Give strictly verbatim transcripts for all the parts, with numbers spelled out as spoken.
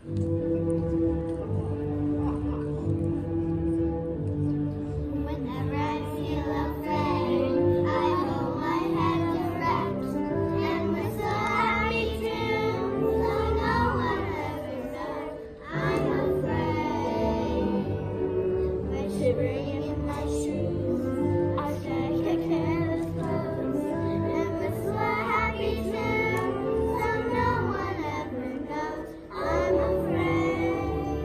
Whenever I feel afraid, I hold my head erect and whistle a happy tune, so no one ever knows I'm afraid. When shivering in my shoes, I shake a careless clothes and whistle a happy tune, so no one ever knows I'm afraid.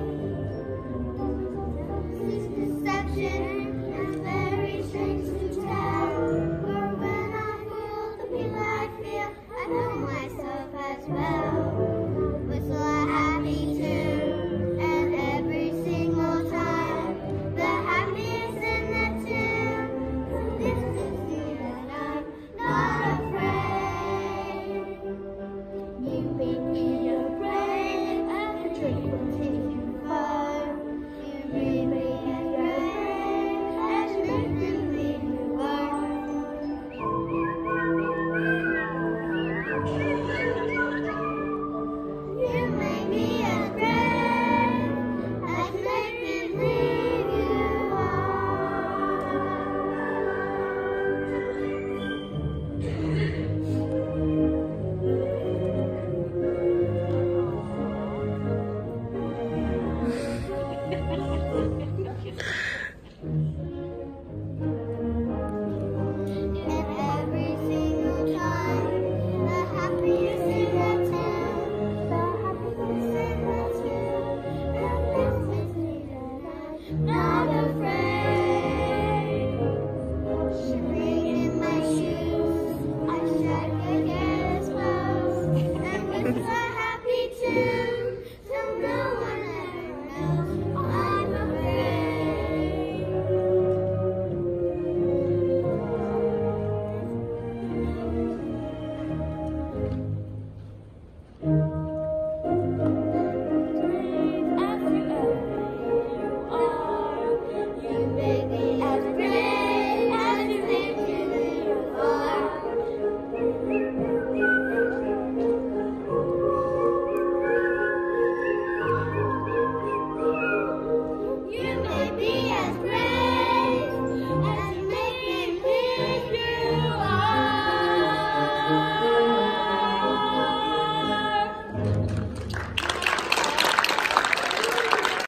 This deception is very strange to tell, for when I feel the people I feel, I know myself as well. Whistle a happy tune, and every single time, the happiness in the tune. This is you that I'm not afraid. You make me afraid, and a drink will take you far. You breathe me and rain, and you make me believe you are. You make me afraid, and you make me believe you And every single time, the happiness in the tune, the happiness in the tune, and this makes me not afraid. Shivering in my shoes, I shake a careless clothes, and whistle